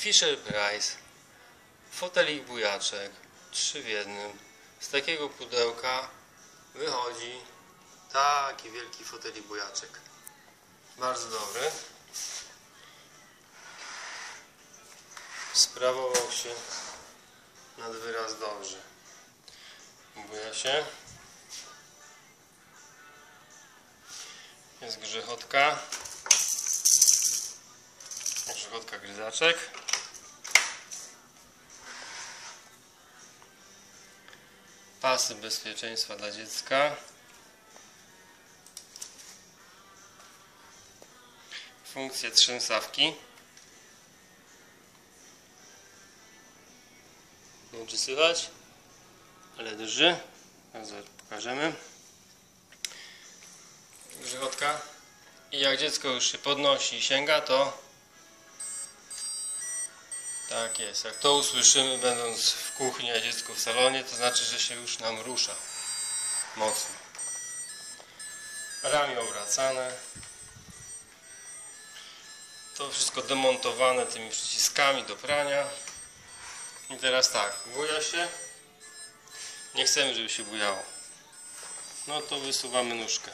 Fisher-Price, fotelik bujaczek, 3 w 1. Z takiego pudełka wychodzi taki wielki fotelik bujaczek. Bardzo dobry. Sprawował się nad wyraz dobrze. Buja się. Jest grzechotka. Grzechotka gryzaczek. Pasy bezpieczeństwa dla dziecka. Funkcje trzęsawki. Nie wiem, czy słychać, ale drży. Zaraz pokażemy. Grzechotka. I jak dziecko już się podnosi i sięga, to tak jest. Jak to usłyszymy, będąc w kuchni, a dziecko w salonie, to znaczy, że się już nam rusza mocno. Ramię obracane. To wszystko demontowane tymi przyciskami do prania. I teraz tak, buja się. Nie chcemy, żeby się bujało. No to wysuwamy nóżkę.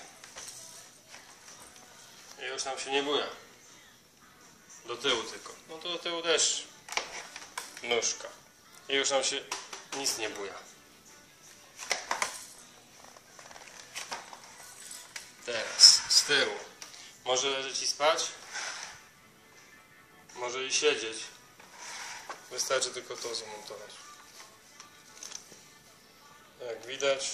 I już nam się nie buja. Do tyłu tylko. No to do tyłu też nóżka. I już nam się nic nie buja. Teraz z tyłu. Może leżeć i spać. Może i siedzieć. Wystarczy tylko to zamontować. Jak widać,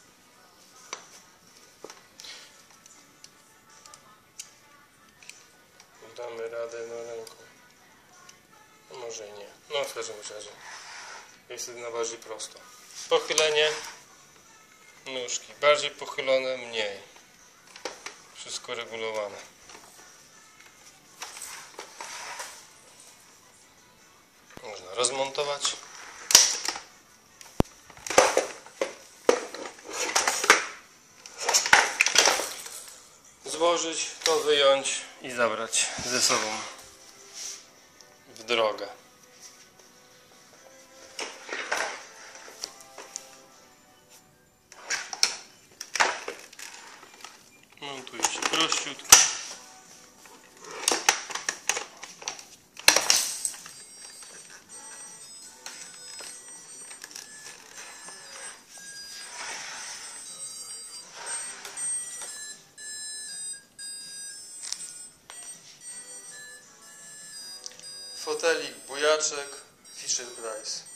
damy radę na ręką. No może i nie. No w każdym razie jest wtedy na bardziej prosto. Pochylenie nóżki. Bardziej pochylone, mniej. Wszystko regulowane. Można rozmontować. Złożyć, to wyjąć i zabrać ze sobą w drogę. Montuje się prościutko. Fotelik bujaczek Fisher-Price.